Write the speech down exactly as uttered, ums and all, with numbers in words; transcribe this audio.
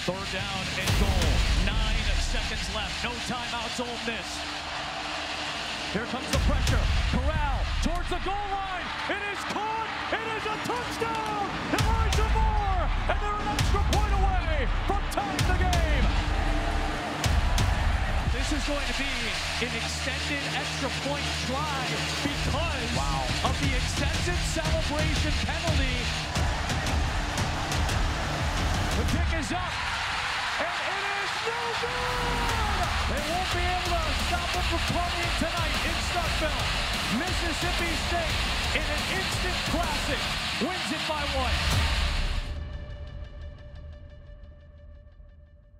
Third down and goal. Nine seconds left. No timeouts, Ole Miss. Here comes the pressure. Corral towards the goal line. It is caught. It is a touchdown. Elijah Moore. And they're an extra point away from tying the game. This is going to be an extended extra point try because wow. of the extended celebration penalty. The kick is up, and it is no good! They won't be able to stop them from partying tonight in Starkville. Mississippi State, in an instant classic, wins it by one.